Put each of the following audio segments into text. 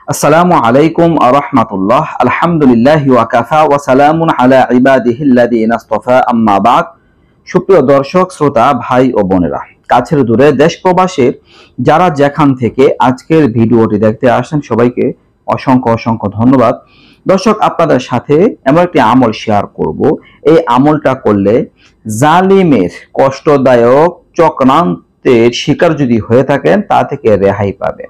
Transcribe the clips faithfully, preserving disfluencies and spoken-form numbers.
আসসালামু আলাইকুম ওয়া রাহমাতুল্লাহ। আলহামদুলিল্লাহি ওয়া কাফা ওয়া সালামুন আলা ইবাদিহিল্লাযিনা ইসতাফা, আম্মা বাদ। সুপ্রিয় দর্শক শ্রোতা ভাই ও বোনেরা, কাছের দূরে দেশ প্রবাসে যারা যেখান থেকে আজকের ভিডিওটি দেখতে আসেন, সবাইকে অসংখ্য অসংখ্য ধন্যবাদ। দর্শক, আপনাদের সাথে এমন একটি আমল শেয়ার করব। এই আমলটা করলে জালিমের কষ্টদায়ক চক্রান্তের শিকার যদি হয়ে থাকেন, তা থেকে রেহাই পাবেন।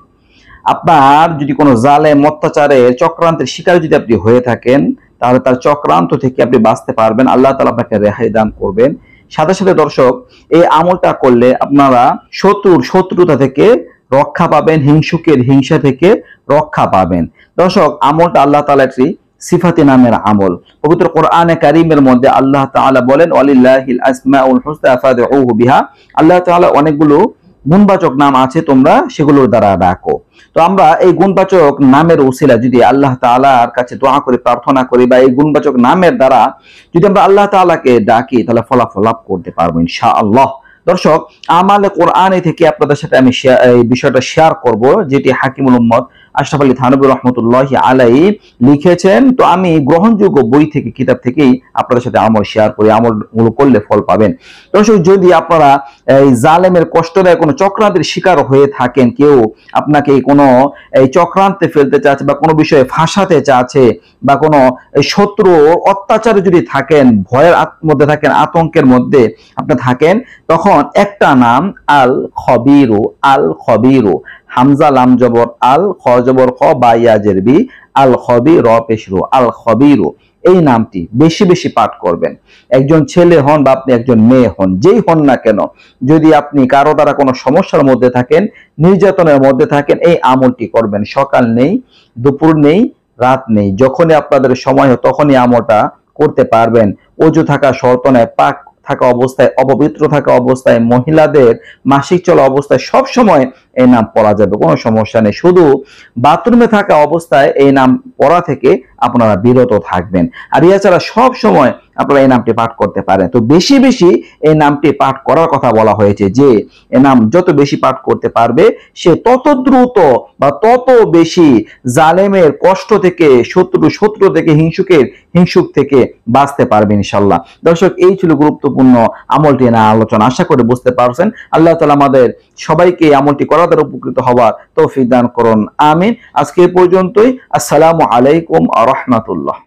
আপনার যদি কোনো জালেম অত্যাচারের চক্রান্তের শিকার যদি আপনি হয়ে থাকেন, তাহলে তার চক্রান্ত থেকে আপনি বাঁচতে পারবেন, আল্লাহ তাআলা আপনাকে রেহাই দান করবেন। সাথে সাথে দর্শক, এই আমলটা করলে আপনারা শত্রুর শত্রুতা থেকে রক্ষা পাবেন, হিংসুকের হিংসা থেকে রক্ষা পাবেন। দর্শক, আমলটা আল্লাহ তাআলা একটি সিফাতি নামের আমল। পবিত্র কোরআনে কারীমের মধ্যে আল্লাহ তাআলা বলেন, ওয়ালিল্লাহিল আসমাউল হুসনা ফাদউহু বিহা। আল্লাহ তাআলা অনেকগুলো গুণবাচক নাম আছে, তোমরা সেগুলোর দ্বারা ডাকো। তো আমরা এই গুণবাচক নামের উসিলা যদি আল্লাহ তাআলার কাছে দোয়া করে প্রার্থনা করি, বা এই গুণবাচক নামের দ্বারা যদি আমরা আল্লাহ তাআলাকে ডাকি, তাহলে ফলাফল লাভ করতে পারবো ইনশাআল্লাহ। দর্শক, আমালে কোরআনে থেকে আপনাদের সাথে আমি এই বিষয়টা শেয়ার করব, যেটি হাকিমুল উম্মত আশরাফ আলী থানভী রহমতুল্লাহি আলাইহি লিখেছেন। তো আমি গ্রহণযোগ্য বই থেকে, কিতাব থেকেই আপনাদের সাথে আমল শেয়ার করি। আমলগুলো করলে ফল পাবেন। দর্শক, যদি আপনারা এই জালেমের কষ্টদায়ক কোনো চক্রান্তের শিকার হয়ে থাকেন, কেউ আপনাকে কোনো এই চক্রান্তে ফেলতে চাচ্ছে, বা কোনো বিষয়ে ফাঁসাতে চাচ্ছে, বা কোনো শত্রু অত্যাচারে যদি থাকেন, ভয়ের মধ্যে থাকেন, আতঙ্কের মধ্যে আপনি থাকেন, তখন একটা নাম আল খবিরু, আল খবিরু, হামজা লাম জবর আল, খ জবর খ, বা ইয়াজের বি, আল খবি র পেশরু, আল খবিরু, এই নামটি বেশি বেশি পাঠ করবেন। একজন ছেলে হন বা আপনি একজন মেয়ে হন, যেই হন না কেন, যদি আপনি কারো দ্বারা কোনো সমস্যার মধ্যে থাকেন, নির্যাতনের মধ্যে থাকেন, এই আমলটি করবেন। সকাল নেই, দুপুর নেই, রাত নেই, যখনই আপনাদের সময় হয় তখনই আমলটা করতে পারবেন। ওযু থাকা শর্ত নয়, পাক থাকা অবস্থায়, অপবিত্র থাকা অবস্থায়, মহিলাদের মাসিক চলা অবস্থায় সব সময় এই নাম পড়া যাবে, কোনো সমস্যা নেই। শুধু বাথরুমে থাকা অবস্থায় এই নাম পড়া থেকে আপনারা বিরত থাকবেন। আর এছাড়া সব সময় আপনারা এই নামটি পাঠ করতে পারেন। তো বেশি বেশি এই নামটি পাঠ করার কথা বলা হয়েছে, যে এই নাম যত বেশি পাঠ করতে পারবে, সে তত দ্রুত বা তত বেশি জালেমের কষ্ট থেকে, শত্রু শত্রু থেকে, হিংসুকের হিংসুক থেকে বাঁচতে পারবে ইনশাআল্লাহ। দর্শক, এই ছিল গুরুত্বপূর্ণ আমলটি না আলোচনা। আশা করে বুঝতে পারছেন। আল্লাহ তাআলা আমাদের সবাইকে আমলটি করার দ্বারা উপকৃত হওয়ার তৌফিক দান করুন, আমিন। আজকে এই পর্যন্তই। আসসালামু আলাইকুম ওয়া রাহমাতুল্লাহ।